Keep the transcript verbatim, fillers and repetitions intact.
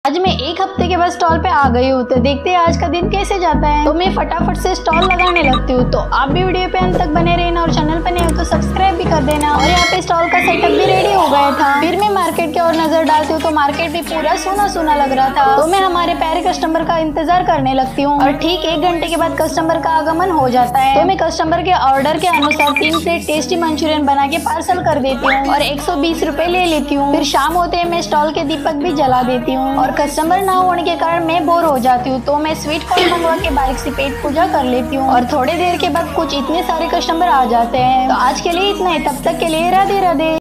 आज मैं एक हफ्ते के बाद स्टॉल पे आ गई हूँ, तो देखते हैं आज का दिन कैसे जाता है। तो मैं फटाफट से स्टॉल लगाने लगती हूँ। तो आप भी वीडियो पे अंत तक बने रहना और चैनल पर नए हो तो सब्सक्राइब भी कर देना। और यहाँ पे स्टॉल का सेटअप भी रेडी हो गया था। फिर मैं मार्केट की ओर नजर डालती हूँ तो मार्केट भी पूरा सूना सूना लग रहा था। तो मैं हमारे प्यारे कस्टमर का इंतजार करने लगती हूँ और ठीक एक घंटे के बाद कस्टमर का आगमन हो जाता है। तो मैं कस्टमर के ऑर्डर के अनुसार तीन प्लेट टेस्टी मंचूरियन बना के पार्सल कर देती हूँ और एक सौ बीस रूपए ले लेती हूँ। फिर शाम होते ही मैं स्टॉल के दीपक भी जला देती हूँ और कस्टमर ना होने के कारण मैं बोर हो जाती हूँ। तो मैं स्वीट कॉर्न मंगवा के बारीक सी पेट पूजा कर लेती हूँ और थोड़ी देर के बाद कुछ इतने सारे कस्टमर आ जाते हैं। तो आज के लिए इतना ही, तब तक के लिए राधे राधे।